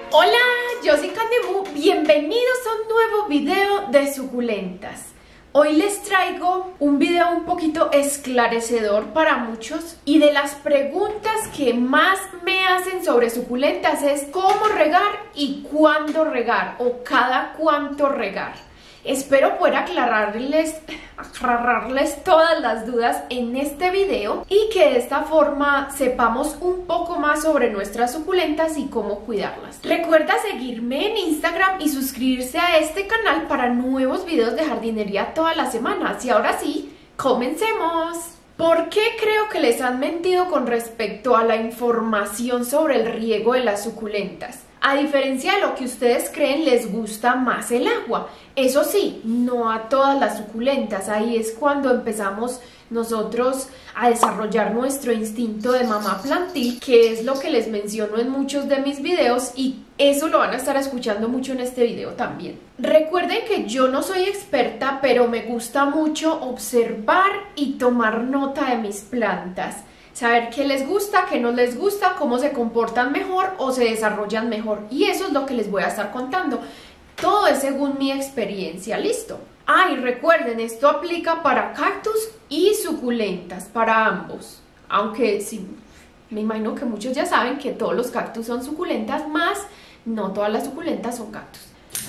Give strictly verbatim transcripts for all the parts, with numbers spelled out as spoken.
Hola, yo soy Candimu, bienvenidos a un nuevo video de suculentas. Hoy les traigo un video un poquito esclarecedor para muchos y de las preguntas que más me hacen sobre suculentas es cómo regar y cuándo regar o cada cuánto regar. Espero poder aclararles, aclararles todas las dudas en este video y que de esta forma sepamos un poco más sobre nuestras suculentas y cómo cuidarlas. Recuerda seguirme en Instagram y suscribirse a este canal para nuevos videos de jardinería todas las semanas. Y ahora sí, comencemos. ¿Por qué creo que les han mentido con respecto a la información sobre el riego de las suculentas? A diferencia de lo que ustedes creen, les gusta más el agua. Eso sí, no a todas las suculentas. Ahí es cuando empezamos nosotros a desarrollar nuestro instinto de mamá plantil, que es lo que les menciono en muchos de mis videos y eso lo van a estar escuchando mucho en este video también. Recuerden que yo no soy experta, pero me gusta mucho observar y tomar nota de mis plantas. Saber qué les gusta, qué no les gusta, cómo se comportan mejor o se desarrollan mejor. Y eso es lo que les voy a estar contando. Todo es según mi experiencia, ¿listo? Ah, y recuerden, esto aplica para cactus y suculentas, para ambos. Aunque sí, me imagino que muchos ya saben que todos los cactus son suculentas, más no todas las suculentas son cactus.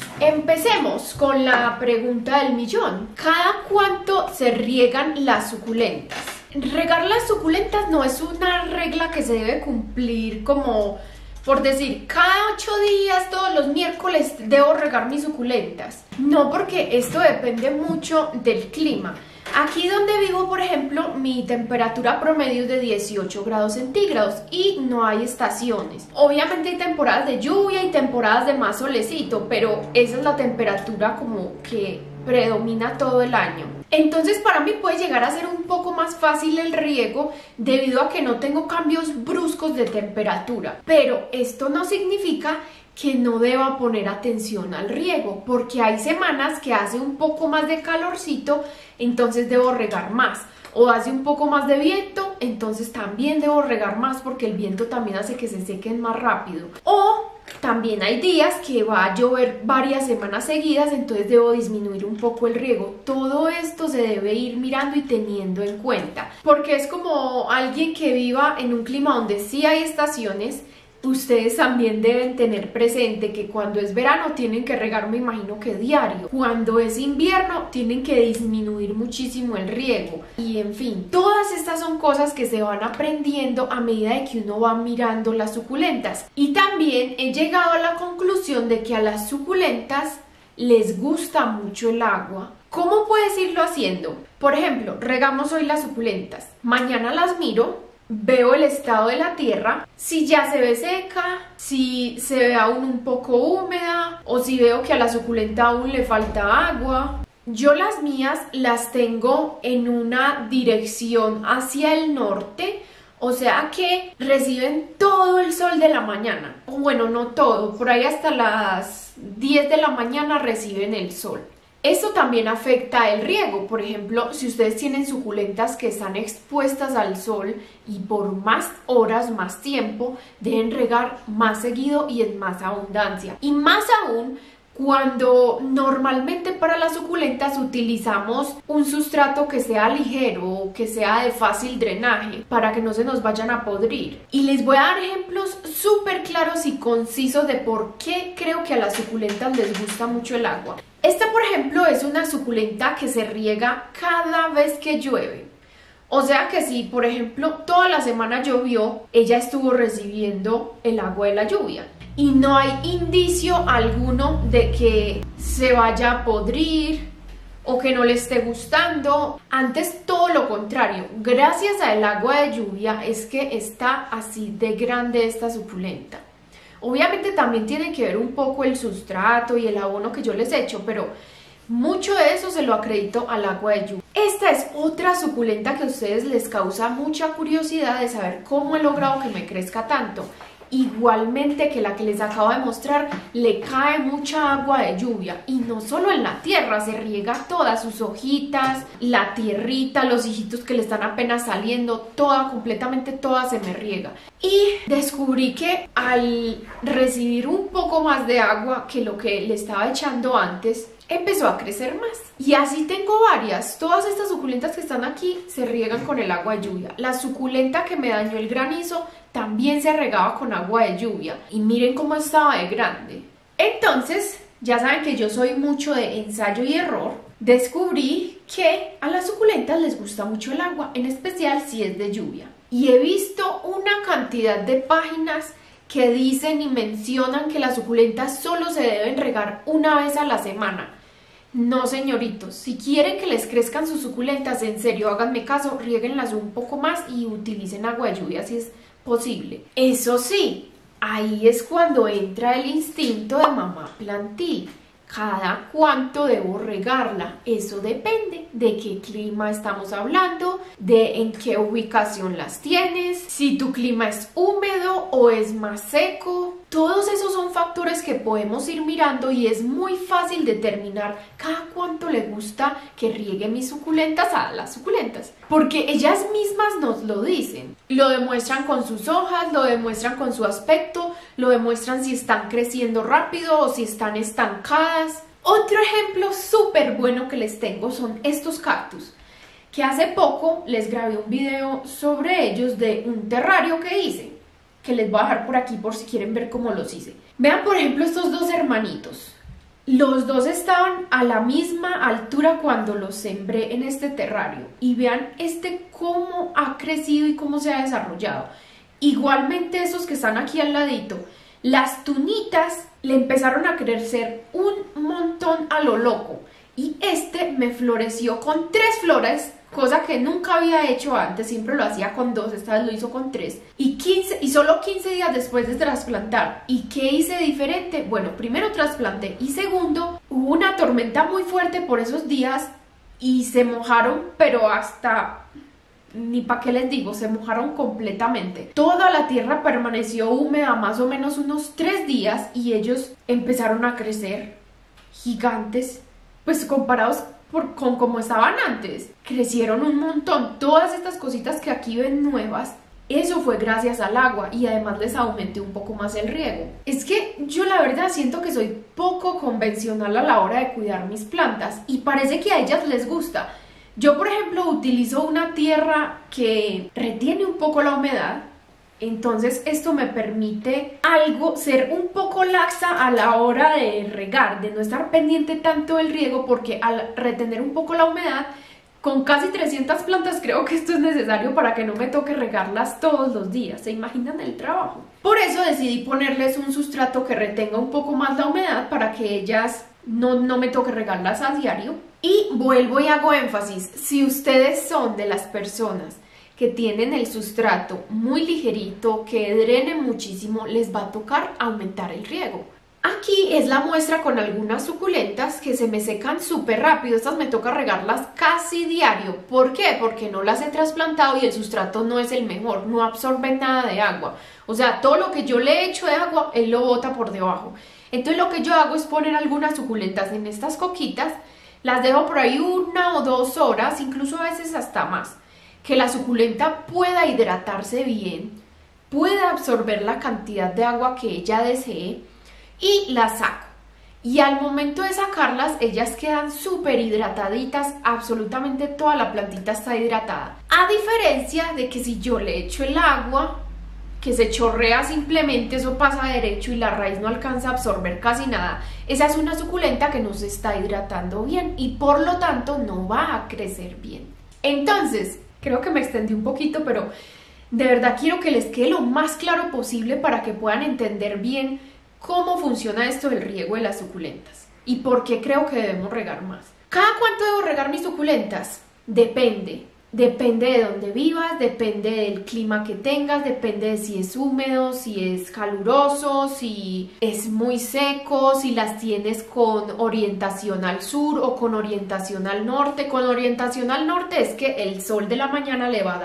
Empecemos con la pregunta del millón. ¿Cada cuánto se riegan las suculentas? Regar las suculentas no es una regla que se debe cumplir como, por decir, cada ocho días, todos los miércoles debo regar mis suculentas. No, porque esto depende mucho del clima. Aquí donde vivo, por ejemplo, mi temperatura promedio es de dieciocho grados centígrados y no hay estaciones. Obviamente hay temporadas de lluvia y temporadas de más solecito, pero esa es la temperatura como que predomina todo el año. Entonces para mí puede llegar a ser un poco más fácil el riego debido a que no tengo cambios bruscos de temperatura. Pero esto no significa que no deba poner atención al riego, porque hay semanas que hace un poco más de calorcito, entonces debo regar más. O hace un poco más de viento, entonces también debo regar más porque el viento también hace que se sequen más rápido. O también hay días que va a llover varias semanas seguidas, entonces debo disminuir un poco el riego. Todo esto se debe ir mirando y teniendo en cuenta, porque es como alguien que viva en un clima donde sí hay estaciones. Ustedes también deben tener presente que cuando es verano tienen que regar, me imagino que diario. Cuando es invierno tienen que disminuir muchísimo el riego. Y en fin, todas estas son cosas que se van aprendiendo a medida de que uno va mirando las suculentas. Y también he llegado a la conclusión de que a las suculentas les gusta mucho el agua. ¿Cómo puedes irlo haciendo? Por ejemplo, regamos hoy las suculentas. Mañana las miro. Veo el estado de la tierra, si ya se ve seca, si se ve aún un poco húmeda o si veo que a la suculenta aún le falta agua. Yo las mías las tengo en una dirección hacia el norte, o sea que reciben todo el sol de la mañana. O bueno, no todo, por ahí hasta las diez de la mañana reciben el sol. Esto también afecta el riego. Por ejemplo, si ustedes tienen suculentas que están expuestas al sol y por más horas, más tiempo, deben regar más seguido y en más abundancia. Y más aún cuando normalmente para las suculentas utilizamos un sustrato que sea ligero, que sea de fácil drenaje, para que no se nos vayan a podrir. Y les voy a dar ejemplos súper claros y concisos de por qué creo que a las suculentas les gusta mucho el agua. Esta, por ejemplo, es una suculenta que se riega cada vez que llueve. O sea que si, por ejemplo, toda la semana llovió, ella estuvo recibiendo el agua de la lluvia. Y no hay indicio alguno de que se vaya a podrir o que no le esté gustando. Antes todo lo contrario, gracias al agua de lluvia es que está así de grande esta suculenta. Obviamente también tiene que ver un poco el sustrato y el abono que yo les echo, pero mucho de eso se lo acredito al agua de lluvia. Esta es otra suculenta que a ustedes les causa mucha curiosidad de saber cómo he logrado que me crezca tanto. igualmente que la que les acabo de mostrar, le cae mucha agua de lluvia, y no solo en la tierra, se riega todas sus hojitas, la tierrita, los hijitos que le están apenas saliendo, toda, completamente toda se me riega. Y descubrí que al recibir un poco más de agua que lo que le estaba echando antes, empezó a crecer más. Y así tengo varias. Todas estas suculentas que están aquí se riegan con el agua de lluvia. La suculenta que me dañó el granizo también se regaba con agua de lluvia. Y miren cómo estaba de grande. Entonces, ya saben que yo soy mucho de ensayo y error. Descubrí que a las suculentas les gusta mucho el agua, en especial si es de lluvia. Y he visto una cantidad de páginas que dicen y mencionan que las suculentas solo se deben regar una vez a la semana. No, señoritos, si quieren que les crezcan sus suculentas, en serio, háganme caso, riéguenlas un poco más y utilicen agua de lluvia si es posible. Eso sí, ahí es cuando entra el instinto de mamá plantil. ¿Cada cuánto debo regarla? Eso depende de qué clima estamos hablando, de en qué ubicación las tienes, si tu clima es húmedo o es más seco. Todos esos son factores que podemos ir mirando y es muy fácil determinar cada cuánto le gusta que riegue mis suculentas a las suculentas. Porque ellas mismas nos lo dicen. Lo demuestran con sus hojas, lo demuestran con su aspecto, lo demuestran si están creciendo rápido o si están estancadas. Otro ejemplo súper bueno que les tengo son estos cactus, que hace poco les grabé un video sobre ellos de un terrario que hice, que les voy a dejar por aquí por si quieren ver cómo los hice. Vean por ejemplo estos dos hermanitos. Los dos estaban a la misma altura cuando los sembré en este terrario. Y vean este cómo ha crecido y cómo se ha desarrollado. Igualmente esos que están aquí al ladito. Las tunitas le empezaron a crecer un montón a lo loco. Y este me floreció con tres flores, cosa que nunca había hecho antes, siempre lo hacía con dos, esta vez lo hizo con tres. Y, quince, y solo quince días después de trasplantar. ¿Y qué hice diferente? Bueno, primero trasplanté y segundo, hubo una tormenta muy fuerte por esos días y se mojaron, pero hasta... ni para qué les digo, se mojaron completamente. Toda la tierra permaneció húmeda más o menos unos tres días y ellos empezaron a crecer gigantes, pues comparados por, con como estaban antes. Crecieron un montón. Todas estas cositas que aquí ven nuevas, eso fue gracias al agua y además les aumenté un poco más el riego. Es que yo la verdad siento que soy poco convencional a la hora de cuidar mis plantas y parece que a ellas les gusta. Yo, por ejemplo, utilizo una tierra que retiene un poco la humedad, entonces esto me permite algo, ser un poco laxa a la hora de regar, de no estar pendiente tanto del riego, porque al retener un poco la humedad, con casi trescientas plantas creo que esto es necesario para que no me toque regarlas todos los días. ¿Se imaginan el trabajo? Por eso decidí ponerles un sustrato que retenga un poco más la humedad para que ellas no, no me toque regarlas a diario. Y vuelvo y hago énfasis, si ustedes son de las personas que tienen el sustrato muy ligerito, que drene muchísimo, les va a tocar aumentar el riego. Aquí es la muestra con algunas suculentas que se me secan súper rápido. Estas me toca regarlas casi diario. ¿Por qué? Porque no las he trasplantado y el sustrato no es el mejor, no absorbe nada de agua. O sea, todo lo que yo le echo de agua, él lo bota por debajo. Entonces lo que yo hago es poner algunas suculentas en estas coquitas, las dejo por ahí una o dos horas, incluso a veces hasta más, que la suculenta pueda hidratarse bien, pueda absorber la cantidad de agua que ella desee y la saco. Y al momento de sacarlas, ellas quedan súper hidrataditas, absolutamente toda la plantita está hidratada. A diferencia de que si yo le echo el agua, que se chorrea simplemente, eso pasa derecho y la raíz no alcanza a absorber casi nada. Esa es una suculenta que no se está hidratando bien y por lo tanto no va a crecer bien. Entonces, creo que me extendí un poquito, pero de verdad quiero que les quede lo más claro posible para que puedan entender bien cómo funciona esto del riego de las suculentas y por qué creo que debemos regar más. ¿Cada cuánto debo regar mis suculentas? Depende. Depende de dónde vivas, depende del clima que tengas, depende de si es húmedo, si es caluroso, si es muy seco, si las tienes con orientación al sur o con orientación al norte. Con orientación al norte es que el sol de la mañana le va a dar,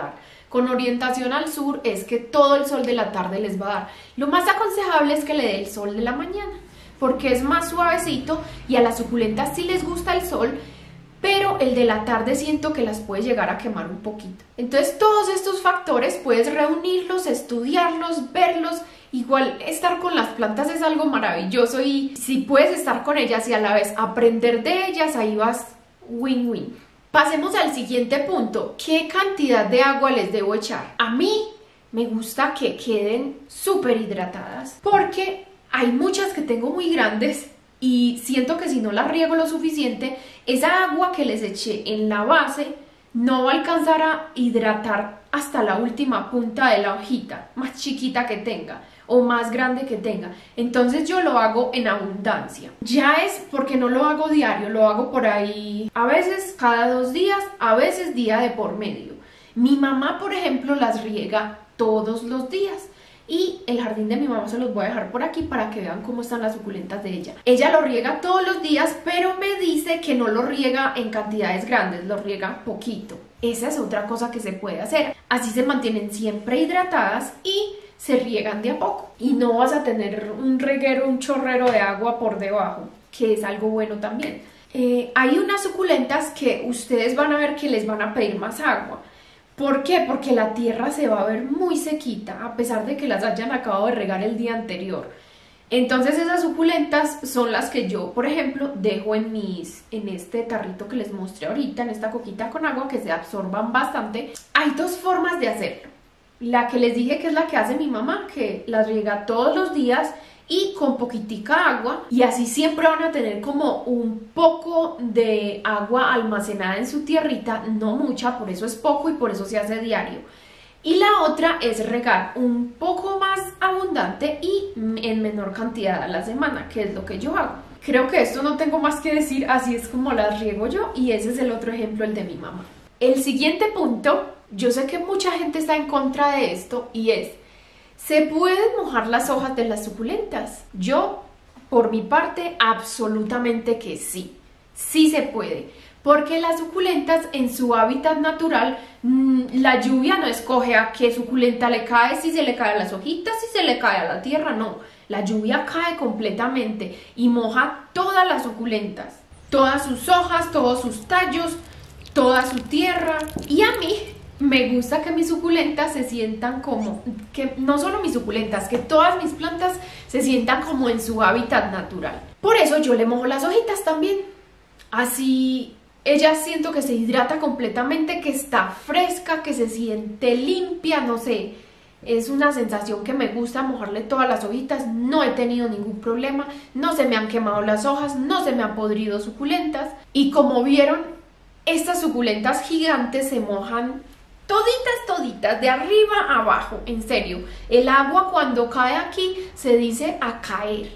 con orientación al sur es que todo el sol de la tarde les va a dar. Lo más aconsejable es que le dé el sol de la mañana, porque es más suavecito y a las suculentas sí les gusta el sol, pero el de la tarde siento que las puede llegar a quemar un poquito. Entonces todos estos factores puedes reunirlos, estudiarlos, verlos. Igual estar con las plantas es algo maravilloso y si puedes estar con ellas y a la vez aprender de ellas, ahí vas win-win. Pasemos al siguiente punto. ¿Qué cantidad de agua les debo echar? A mí me gusta que queden súper hidratadas porque hay muchas que tengo muy grandes y siento que si no las riego lo suficiente, esa agua que les eché en la base no va a alcanzar a hidratar hasta la última punta de la hojita, más chiquita que tenga o más grande que tenga. Entonces yo lo hago en abundancia. Ya es porque no lo hago diario, lo hago por ahí a veces cada dos días, a veces día de por medio. Mi mamá, por ejemplo, las riega todos los días. Y el jardín de mi mamá se los voy a dejar por aquí para que vean cómo están las suculentas de ella. Ella lo riega todos los días, pero me dice que no lo riega en cantidades grandes, lo riega poquito. Esa es otra cosa que se puede hacer. Así se mantienen siempre hidratadas y se riegan de a poco. Y no vas a tener un reguero, un chorrero de agua por debajo, que es algo bueno también. Eh, hay unas suculentas que ustedes van a ver que les van a pedir más agua. ¿Por qué? Porque la tierra se va a ver muy sequita, a pesar de que las hayan acabado de regar el día anterior. Entonces esas suculentas son las que yo, por ejemplo, dejo en, mis, en este tarrito que les mostré ahorita, en esta coquita con agua, que se absorban bastante. Hay dos formas de hacerlo. La que les dije que es la que hace mi mamá, que las riega todos los días y con poquitica agua, y así siempre van a tener como un poco de agua almacenada en su tierrita, no mucha, por eso es poco y por eso se hace diario. Y la otra es regar un poco más abundante y en menor cantidad a la semana, que es lo que yo hago. Creo que esto no tengo más que decir, así es como las riego yo, y ese es el otro ejemplo, el de mi mamá. El siguiente punto, yo sé que mucha gente está en contra de esto, y es: ¿se pueden mojar las hojas de las suculentas? Yo, por mi parte, absolutamente que sí. Sí se puede. Porque las suculentas en su hábitat natural, mmm, la lluvia no escoge a qué suculenta le cae, si se le cae a las hojitas, si se le cae a la tierra, no. La lluvia cae completamente y moja todas las suculentas. Todas sus hojas, todos sus tallos, toda su tierra. Y a mí me gusta que mis suculentas se sientan como, que no solo mis suculentas, que todas mis plantas se sientan como en su hábitat natural. Por eso yo le mojo las hojitas también. Así ella siento que se hidrata completamente, que está fresca, que se siente limpia, no sé. Es una sensación que me gusta mojarle todas las hojitas. No he tenido ningún problema, no se me han quemado las hojas, no se me han podrido suculentas. Y como vieron, estas suculentas gigantes se mojan toditas, toditas, de arriba a abajo, en serio. El agua cuando cae aquí se dice a caer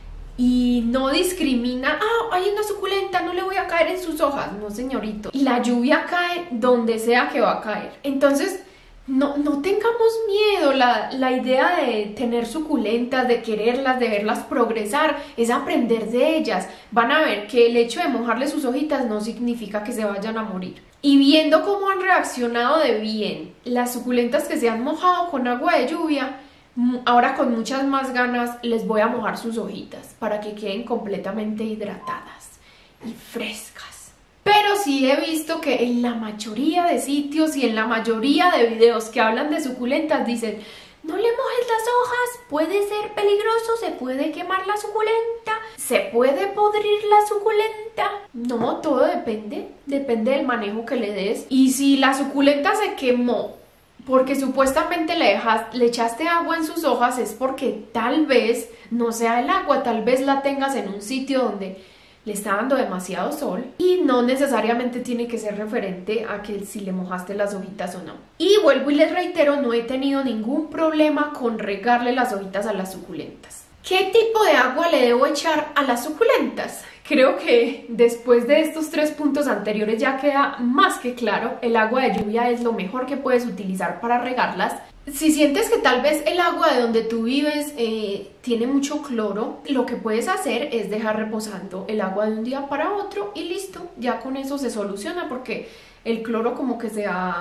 y no discrimina, ah, hay una suculenta, no le voy a caer en sus hojas, no señorito. Y la lluvia cae donde sea que va a caer. Entonces no, no tengamos miedo. La, la idea de tener suculentas, de quererlas, de verlas progresar, es aprender de ellas. Van a ver que el hecho de mojarle sus hojitas no significa que se vayan a morir. Y viendo cómo han reaccionado de bien las suculentas que se han mojado con agua de lluvia, ahora con muchas más ganas les voy a mojar sus hojitas para que queden completamente hidratadas y frescas. Pero sí he visto que en la mayoría de sitios y en la mayoría de videos que hablan de suculentas dicen: no le mojes las hojas, puede ser peligroso, se puede quemar la suculenta, se puede podrir la suculenta. No, todo depende, depende del manejo que le des. Y si la suculenta se quemó porque supuestamente le, dejas, le echaste agua en sus hojas, es porque tal vez no sea el agua, tal vez la tengas en un sitio donde le está dando demasiado sol y no necesariamente tiene que ser referente a que si le mojaste las hojitas o no. Y vuelvo y les reitero, no he tenido ningún problema con regarle las hojitas a las suculentas. ¿Qué tipo de agua le debo echar a las suculentas? Creo que después de estos tres puntos anteriores ya queda más que claro. El agua de lluvia es lo mejor que puedes utilizar para regarlas. Si sientes que tal vez el agua de donde tú vives eh, tiene mucho cloro, lo que puedes hacer es dejar reposando el agua de un día para otro y listo. Ya con eso se soluciona porque el cloro como que se ha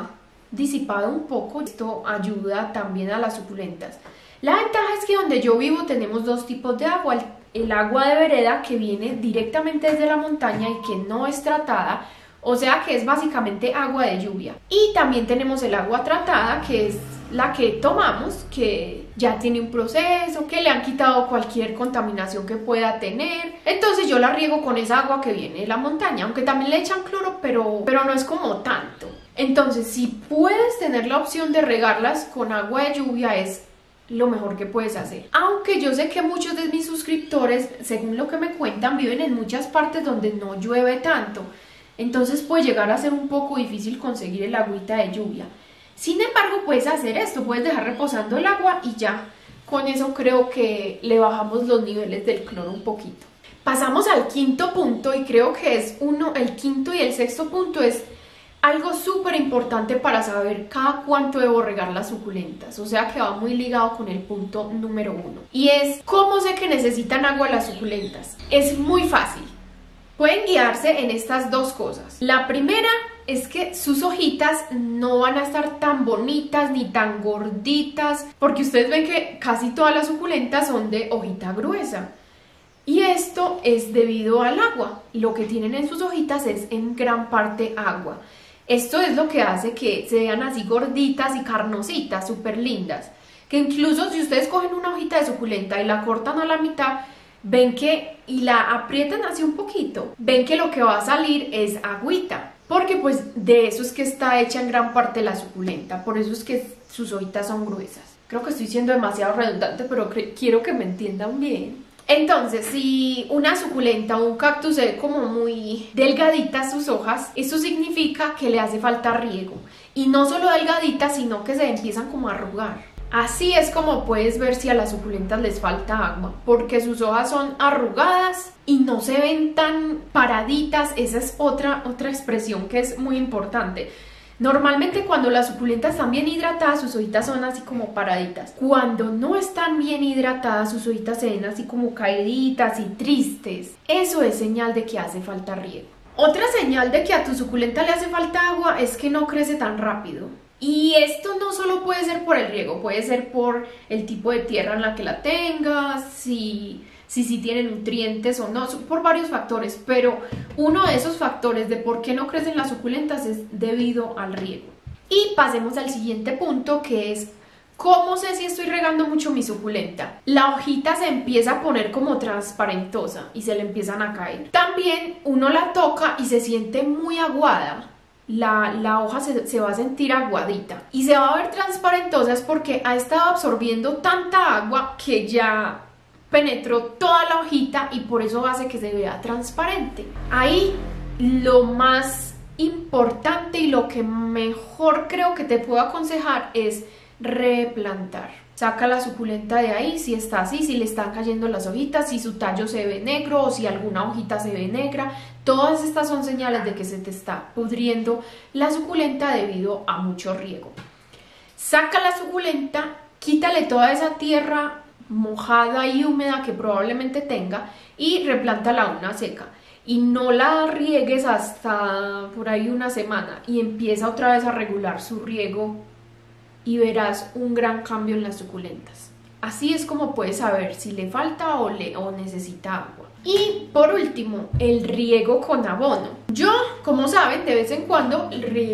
disipado un poco. Esto ayuda también a las suculentas. La ventaja es que donde yo vivo tenemos dos tipos de agua. El, el agua de vereda, que viene directamente desde la montaña y que no es tratada, o sea que es básicamente agua de lluvia. Y también tenemos el agua tratada, que es la que tomamos, que ya tiene un proceso, que le han quitado cualquier contaminación que pueda tener. Entonces yo la riego con esa agua que viene de la montaña, aunque también le echan cloro, pero, pero no es como tanto. Entonces, si puedes tener la opción de regarlas con agua de lluvia, es lo mejor que puedes hacer. Aunque yo sé que muchos de mis suscriptores, según lo que me cuentan, viven en muchas partes donde no llueve tanto. Entonces puede llegar a ser un poco difícil conseguir el agüita de lluvia. Sin embargo, puedes hacer esto, puedes dejar reposando el agua y ya. Con eso creo que le bajamos los niveles del cloro un poquito. Pasamos al quinto punto y creo que es uno, el quinto y el sexto punto es algo súper importante para saber cada cuánto debo regar las suculentas. O sea que va muy ligado con el punto número uno. Y es, ¿cómo sé que necesitan agua las suculentas? Es muy fácil. Pueden guiarse en estas dos cosas. La primera es que sus hojitas no van a estar tan bonitas ni tan gorditas, porque ustedes ven que casi todas las suculentas son de hojita gruesa. Y esto es debido al agua. Lo que tienen en sus hojitas es en gran parte agua. Esto es lo que hace que se vean así gorditas y carnositas, súper lindas. Que incluso si ustedes cogen una hojita de suculenta y la cortan a la mitad, ven que, y la aprietan así un poquito, ven que lo que va a salir es agüita, porque pues de eso es que está hecha en gran parte la suculenta, por eso es que sus hojitas son gruesas. Creo que estoy siendo demasiado redundante, pero quiero que me entiendan bien. Entonces, si una suculenta o un cactus se ve como muy delgadita sus hojas, eso significa que le hace falta riego. Y no solo delgadita, sino que se empiezan como a arrugar. Así es como puedes ver si a las suculentas les falta agua, porque sus hojas son arrugadas y no se ven tan paraditas. Esa es otra, otra expresión que es muy importante. Normalmente cuando las suculentas están bien hidratadas, sus hojitas son así como paraditas. Cuando no están bien hidratadas, sus hojitas se ven así como caíditas y tristes. Eso es señal de que hace falta riego. Otra señal de que a tu suculenta le hace falta agua es que no crece tan rápido. Y esto no solo puede ser por el riego, puede ser por el tipo de tierra en la que la tengas, si, si, si tiene nutrientes o no, por varios factores, pero uno de esos factores de por qué no crecen las suculentas es debido al riego. Y pasemos al siguiente punto, que es ¿cómo sé si estoy regando mucho mi suculenta? La hojita se empieza a poner como transparentosa y se le empiezan a caer. También uno la toca y se siente muy aguada. La, la hoja se, se va a sentir aguadita y se va a ver transparentosa, es porque ha estado absorbiendo tanta agua que ya penetró toda la hojita y por eso hace que se vea transparente. Ahí lo más importante y lo que mejor creo que te puedo aconsejar es replantar. Saca la suculenta de ahí si está así, si le están cayendo las hojitas, si su tallo se ve negro o si alguna hojita se ve negra. Todas estas son señales de que se te está pudriendo la suculenta debido a mucho riego. Saca la suculenta, quítale toda esa tierra mojada y húmeda que probablemente tenga y replántala a una seca. Y no la riegues hasta por ahí una semana y empieza otra vez a regular su riego y verás un gran cambio en las suculentas. Así es como puedes saber si le falta o, le, o necesita agua. Y por último, el riego con abono. Yo, como saben, de vez en cuando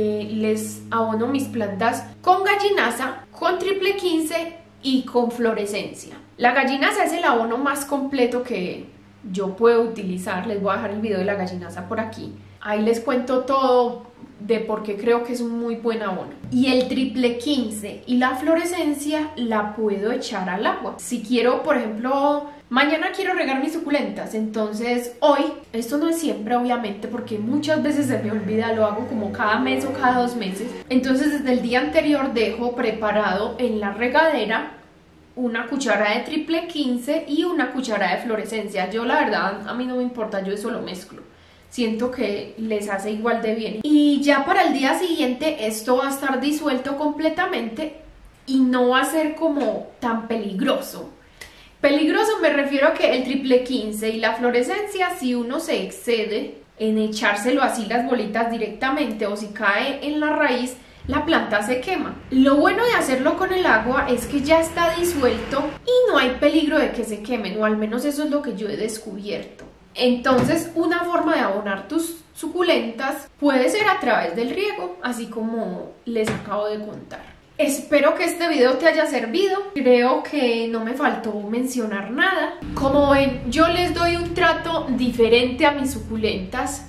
les abono mis plantas con gallinaza, con triple quince y con fluorescencia. La gallinaza es el abono más completo que yo puedo utilizar. Les voy a dejar el video de la gallinaza por aquí. Ahí les cuento todo de por qué creo que es un muy buen abono. Y el triple quince y la fluorescencia la puedo echar al agua. Si quiero, por ejemplo, mañana quiero regar mis suculentas, entonces hoy, esto no es siempre obviamente porque muchas veces se me olvida, lo hago como cada mes o cada dos meses. Entonces desde el día anterior dejo preparado en la regadera una cuchara de triple quince y una cuchara de fluorescencia. Yo la verdad, a mí no me importa, yo eso lo mezclo. Siento que les hace igual de bien. Y ya para el día siguiente esto va a estar disuelto completamente y no va a ser como tan peligroso. Peligroso me refiero a que el triple quince y la fluorescencia, si uno se excede en echárselo así las bolitas directamente o si cae en la raíz, la planta se quema. Lo bueno de hacerlo con el agua es que ya está disuelto y no hay peligro de que se quemen, o al menos eso es lo que yo he descubierto. Entonces, una forma de abonar tus suculentas puede ser a través del riego, así como les acabo de contar. Espero que este video te haya servido. Creo que no me faltó mencionar nada. Como ven, yo les doy un trato diferente a mis suculentas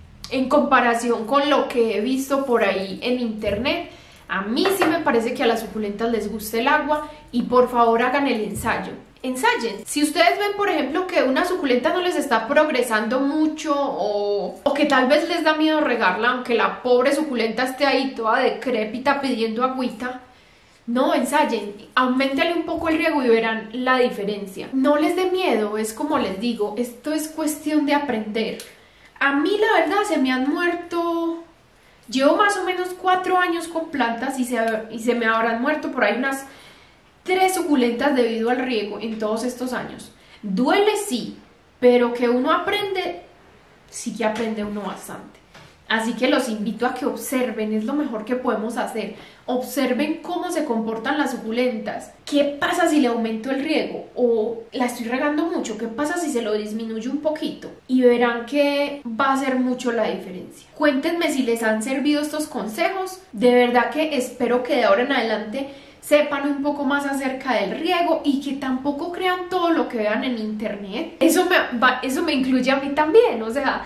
en comparación con lo que he visto por ahí en internet. A mí sí me parece que a las suculentas les gusta el agua y por favor hagan el ensayo. Ensayen. Si ustedes ven, por ejemplo, que una suculenta no les está progresando mucho o, o que tal vez les da miedo regarla, aunque la pobre suculenta esté ahí toda decrépita pidiendo agüita, no, ensayen, auméntale un poco el riego y verán la diferencia. No les dé miedo, es como les digo, esto es cuestión de aprender. A mí la verdad se me han muerto, llevo más o menos cuatro años con plantas y se, y se me habrán muerto por ahí unas tres suculentas debido al riego en todos estos años. Duele sí, pero que uno aprende, sí que aprende uno bastante. Así que los invito a que observen, es lo mejor que podemos hacer. Observen cómo se comportan las suculentas. ¿Qué pasa si le aumento el riego? O la estoy regando mucho, ¿qué pasa si se lo disminuyo un poquito? Y verán que va a hacer mucho la diferencia. Cuéntenme si les han servido estos consejos. De verdad que espero que de ahora en adelante sepan un poco más acerca del riego y que tampoco crean todo lo que vean en internet. Eso me, va, eso me incluye a mí también, o sea,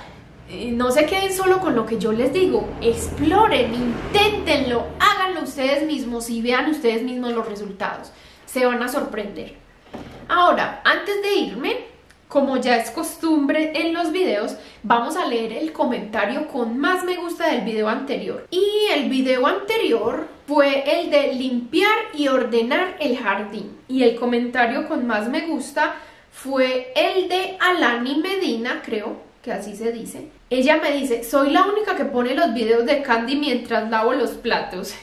no se queden solo con lo que yo les digo, exploren, inténtenlo, háganlo ustedes mismos y vean ustedes mismos los resultados, se van a sorprender. Ahora, antes de irme, como ya es costumbre en los videos, vamos a leer el comentario con más me gusta del video anterior. Y el video anterior fue el de limpiar y ordenar el jardín. Y el comentario con más me gusta fue el de Alani Medina, creo que así se dice. Ella me dice, soy la única que pone los videos de Candy mientras lavo los platos.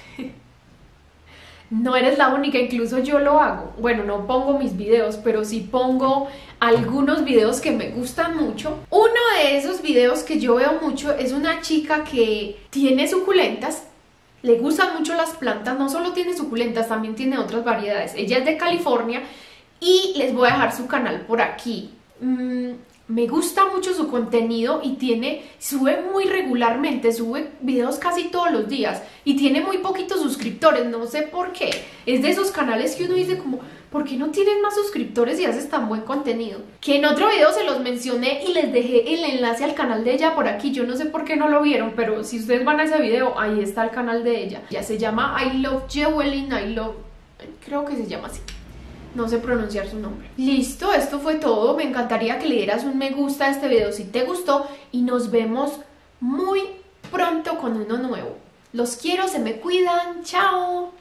No eres la única, incluso yo lo hago. Bueno, no pongo mis videos, pero sí pongo algunos videos que me gustan mucho. Uno de esos videos que yo veo mucho es una chica que tiene suculentas, le gustan mucho las plantas, no solo tiene suculentas, también tiene otras variedades. Ella es de California y les voy a dejar su canal por aquí. Mm, me gusta mucho su contenido y tiene, sube muy regularmente, sube videos casi todos los días y tiene muy poquitos suscriptores, no sé por qué. Es de esos canales que uno dice como, ¿por qué no tienes más suscriptores y haces tan buen contenido? Que en otro video se los mencioné y les dejé el enlace al canal de ella por aquí. Yo no sé por qué no lo vieron, pero si ustedes van a ese video, ahí está el canal de ella. Ya se llama I Love Jewelin, I Love, creo que se llama así. No sé pronunciar su nombre. Listo, esto fue todo. Me encantaría que le dieras un me gusta a este video si te gustó y nos vemos muy pronto con uno nuevo. Los quiero, se me cuidan. Chao.